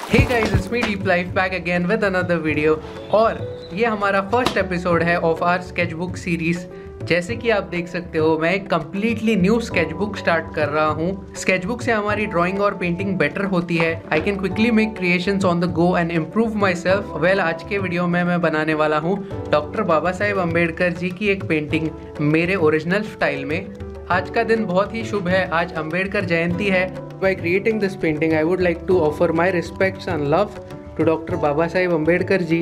Hey guys, it's me Deep Life back again with another video और ये हमारा first episode है of our sketchbook series. जैसे कि आप देख सकते हो मैं एक कम्प्लीटली न्यू स्केचबुक स्टार्ट कर रहा हूँ। स्केचबुक से हमारी ड्राइंग और पेंटिंग बेटर होती है। I can quickly make creations on the go and improve myself. Well, आज के वीडियो में मैं बनाने वाला हूँ डॉक्टर बाबा साहेब अम्बेडकर जी की एक पेंटिंग मेरे ओरिजिनल स्टाइल में। आज का दिन बहुत ही शुभ है, आज अम्बेडकर जयंती है। By creating this painting, I would like to offer my respects and love to Dr. Baba Saheb Ambedkar ji.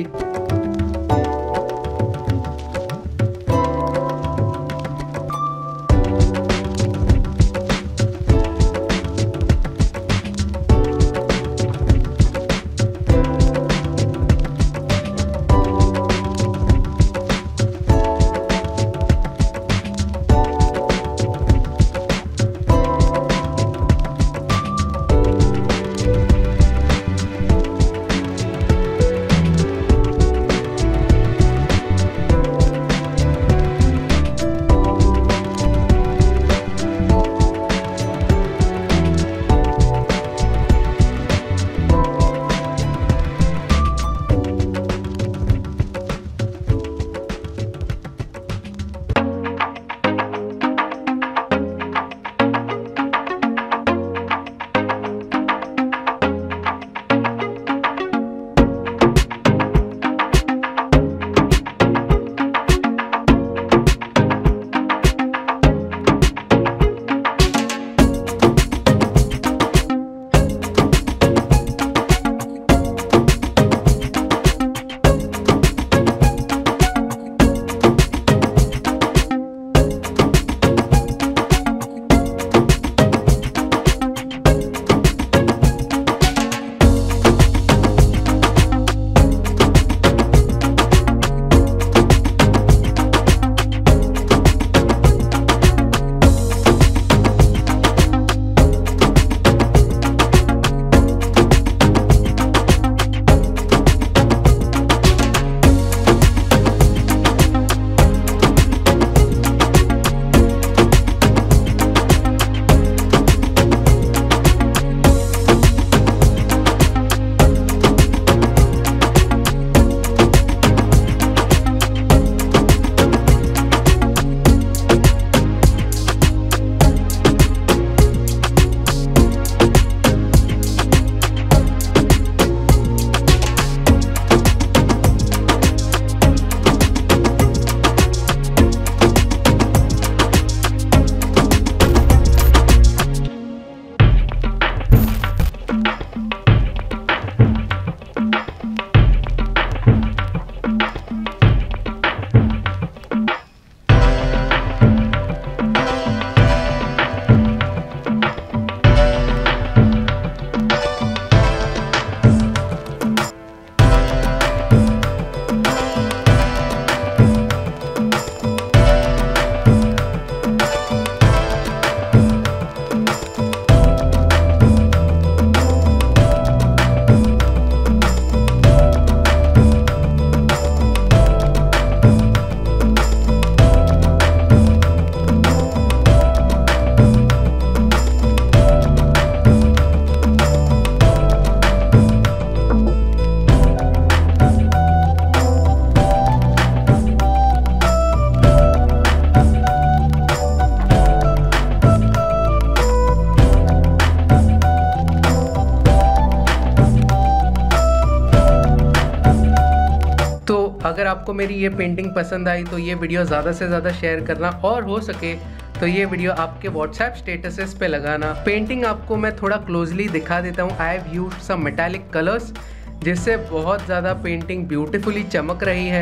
अगर आपको मेरी ये पेंटिंग पसंद आई तो ये वीडियो ज़्यादा से ज़्यादा शेयर करना और हो सके तो ये वीडियो आपके व्हाट्सएप स्टेटसेस पे लगाना। पेंटिंग आपको मैं थोड़ा क्लोजली दिखा देता हूँ। I have used some metallic colours जिससे बहुत ज़्यादा पेंटिंग ब्यूटीफुली चमक रही है।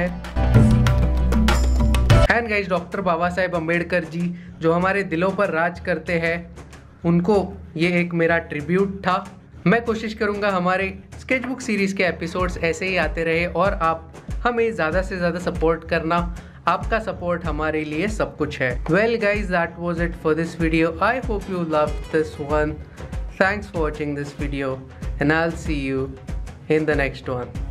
And guys, doctor Baba Saheb Ambedkar ji जो हमारे दिलों पर राज करते हैं, उनको ये एक मेरा ट्रिब्यूट था। मैं कोशिश करूँगा हमारे स्केचबुक सीरीज़ के एपिसोड्स ऐसे ही आते रहे और आप हमें ज़्यादा से ज़्यादा सपोर्ट करना। आपका सपोर्ट हमारे लिए सब कुछ है। Well guys, that was it for this video. I hope you loved this one. Thanks for watching this video and I will see you in the next one.